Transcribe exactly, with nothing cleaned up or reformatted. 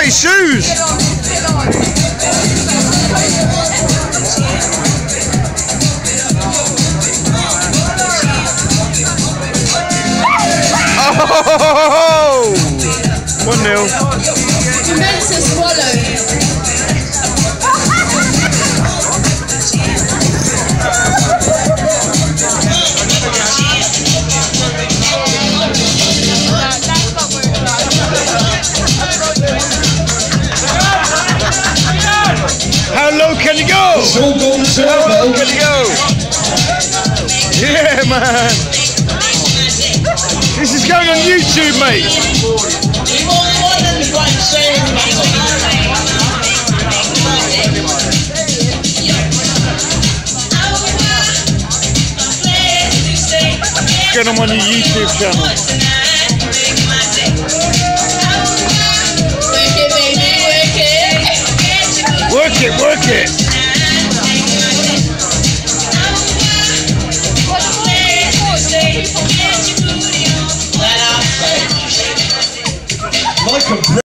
his shoes. Oh! one nil. You meant to swallow. How low can you go? How low can you go? Yeah, man. This is going on YouTube, mate. Get them on your YouTube channel. Work it, baby, work it. Work it, work it.